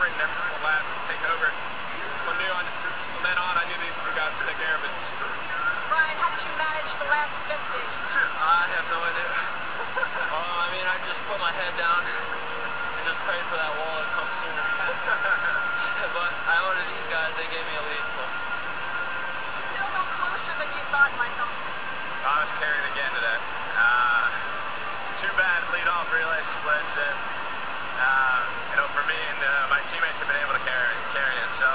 bring their lab and take over. From then on, I knew these two guys would take care of it. Brian, how did you manage the last 50? I have no idea. I mean, I just put my head down and just prayed for that wall to come sooner. But I ordered these guys, they gave me a lead, so. Still no closer than you thought, Michael. I was carried again today. Too bad lead-off relay splits, and for me and my teammates have been able to carry it. So,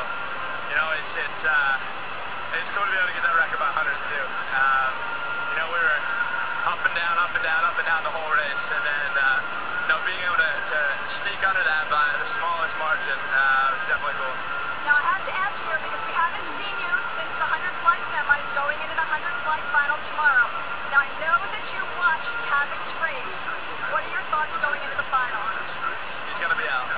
it's cool to be able to get that record by 102. We were up and down, up and down, up and down the whole race, and then being able to sneak under that by the smallest margin was definitely cool. Now I have to ask you because we haven't seen you since the 100 flight semis going into the 100 flight final tomorrow. Now I know that you watched Havik's race. What are your thoughts going into the final? He's going to be out.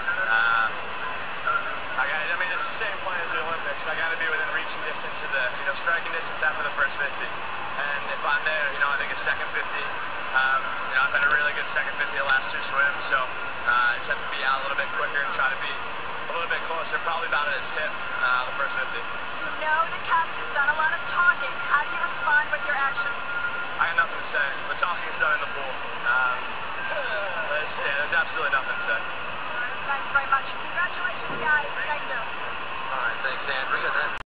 It's the same plan as the Olympics. I got to be within reaching distance of the, striking distance after the first 50. And if I'm there, I think it's second 50. I've had a really good second 50 the last two swims, so I just have to be out a little bit quicker and try to be a little bit closer, probably about at his tip, the first 50. You know the captain's done a lot of talking. How do you respond with your actions? I got nothing to say. The talking is done in the pool. There's absolutely nothing to say. Thanks very much. Congratulations, guys. Thank you. All right, thanks, Andrea.